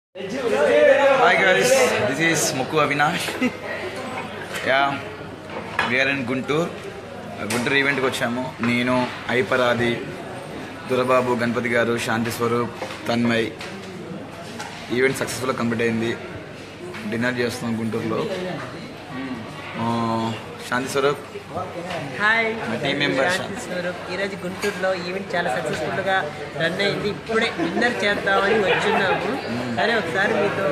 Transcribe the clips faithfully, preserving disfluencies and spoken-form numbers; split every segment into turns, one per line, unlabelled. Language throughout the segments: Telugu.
Hi guys, this is Mukku Avinash. Yeah, we are in Guntur. Guntur event ki vachamu. Neenu, Aiparadi, Durababu, Ganpati Garu, Shanti Swarup, Tanmay. Event successfully complete ayindi. Dinner chestunam Guntur lo. Shanti Swarup.
Hi
My team members.
Shanti Swarup ఈరోజు గుంటూరులో ఈవెంట్ చాలా సక్సెస్ఫుల్గా రన్ అయింది. ఇప్పుడే డిన్నర్ చేద్దామని వచ్చున్నాము. సరే ఒకసారి మీతో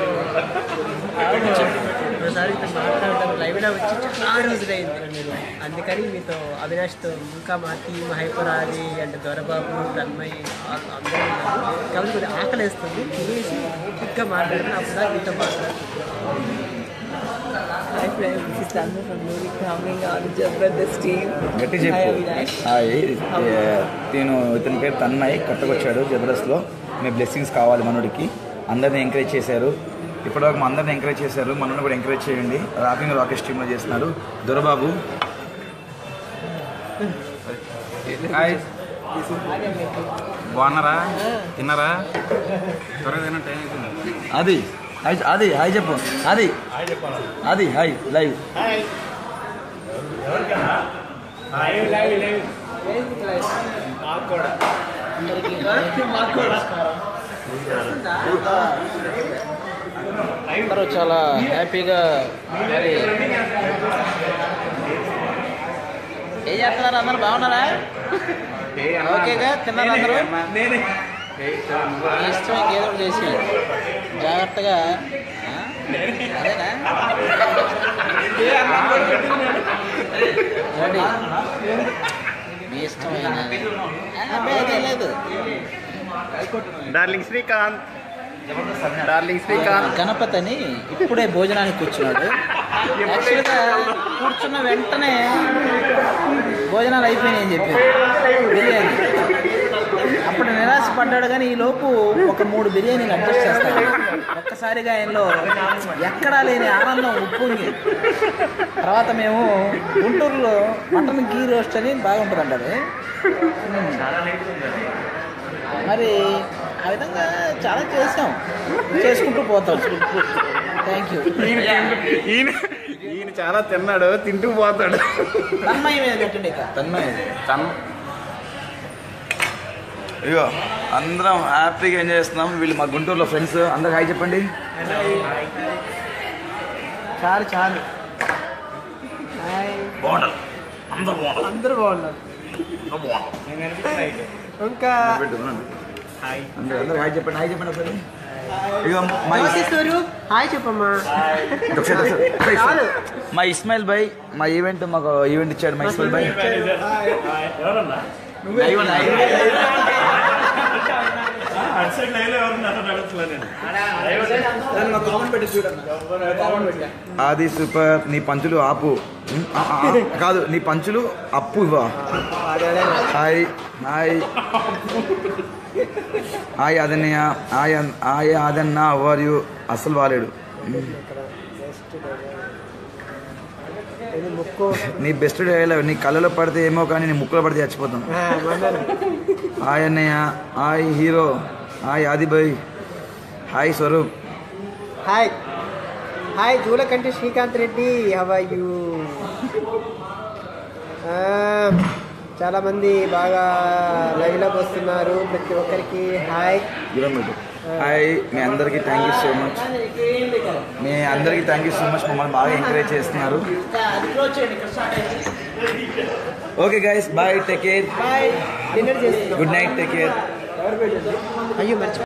ఒకసారి మీతో మాట్లాడదాం. లైవ్లో వచ్చి చాలా రోజులు అయింది. అందుకని మీతో అవినాష్తో ఇంకా మా టీమ్ హైపరాది అండ్ దొరబాబు తన్మయ్ అందరూ ఉన్నారు. కాబట్టి కొద్దిగా ఆకలి వేస్తుంది. తినేసి ఇంకా మాట్లాడుతున్నాను. అప్పుడు మీతో మాట్లాడుతున్నాను. Hi friends, this is Tanmay from Movie Coming on Jabardast team.
గట్టి చెప్పు. హాయ్, నేను ఇతని పేరు తన్మయ్, కొత్తగా వచ్చాడు జబర్దస్త్లో. మీ బ్లెస్సింగ్స్ కావాలి మనోడికి. అందరిని ఎంకరేజ్ చేశారు. ఇప్పటివరకు మా అందరిని ఎంకరేజ్ చేశారు. మనల్ని కూడా ఎంకరేజ్ చేయండి. రాకింగ్ రాకెట్ టీంలో చేస్తున్నారు దొరబాబు. హాయ్, బాగున్నారా? తిన్నారా? త్వరగా తిన్న టైం అవుతుంది. అది హాయ్, అది హాయ్ చెప్పు. అది అది హాయ్ లైవ్.
అందరూ చాలా హ్యాపీగా మరి ఏం చేస్తున్నారు? అందరూ బాగున్నారా? ఓకేగా తిన్నారు అందరూ? ఇష్టం ఇంకేదో చేసి జాగ్రత్తగా అదేనా రెడీ మీ ఇష్టమైన అదే లేదు.
డార్లింగ్ శ్రీకాంత్ డార్లింగ్ శ్రీకాంత్
గణపతి అని ఇప్పుడే భోజనానికి కూర్చున్నాడు. యాక్చువల్గా కూర్చున్న వెంటనే భోజనాలు అయిపోయినాయి అని చెప్పారు. బిర్యానీ అప్పుడు నిరాశపడ్డాడు. కానీ ఈ లోపు ఒక మూడు బిర్యానీలు అడ్జస్ట్ చేస్తాడు. ఒక్కసారిగా ఆయనలో ఎక్కడా లేని ఆనందం ఉప్పొంగి. తర్వాత మేము గుంటూరులో మటన్ గీ రోస్ట్ అని బాగుంటుంది అంటారు. మరి ఆ విధంగా చాలా చేసాం, చేసుకుంటూ పోతాం. Thank you.
ఈయన ఈయన చాలా తిన్నాడు, తింటూ పోతాడు.
తన్మయ మీద పెట్టండి. ఇక
తన్మయ్ తన్ ఇగో అందరం హ్యాపీగా ఎంజాయ్ చేస్తున్నాం. వీళ్ళు మా గుంటూరులో ఫ్రెండ్స్. అందరికి హాయ్ చెప్పండి.
చాలు చాలు.
బాగుంటారు అందరూ బాగుంటారు.
అందరూ బాగున్నారు. ఇంకా
అందరూ అందరికి హాయ్ చెప్పండి. హాయ్ చెప్పండి ఒకసారి. ఇగో మా
స్వరూప్ హాయ్ చెప్పమ్మా.
మా ఇస్మాయిల్ భాయ్ మా ఈవెంట్ మాకు ఈవెంట్ ఇచ్చాడు. మా ఇస్మాయిల్ భాయ్ అది సూపర్. నీ పంచులు ఆపు కాదు, నీ పంచులు అప్పు ఇవ్వ. హాయ్ హాయ్ హాయ్ అదన్నయ్య. హాయ్ హాయ్ అదన్న అవర్ యూ. అస్సలు బాగాలేడు. నీ బెస్ట్ డైలాగ్ నీ కళ్ళలో పడితే ఏమో కానీ నీ ముక్కులో పడితే చచ్చిపోతాం. హాయ్ అన్నయ్య. Hi hero. హాయ్ ఆదిబాయ్. Hi Swarup.
Hi hi Julakanti Srikanth Reddy. How are you? చాలామంది బాగా లైవ్లోకి వస్తున్నారు. ప్రతి ఒక్కరికి హాయ్.
హాయ్ మీ అందరికీ థ్యాంక్ యూ సో మచ్. మీ అందరికీ థ్యాంక్ యూ సో మచ్. మమ్మల్ని బాగా ఎంకరేజ్ చేస్తున్నారు. Okay guys bye, take care.
Bye. Dinner చేస్తున్నాం.
Good night, take care.
అయ్యో మర్చి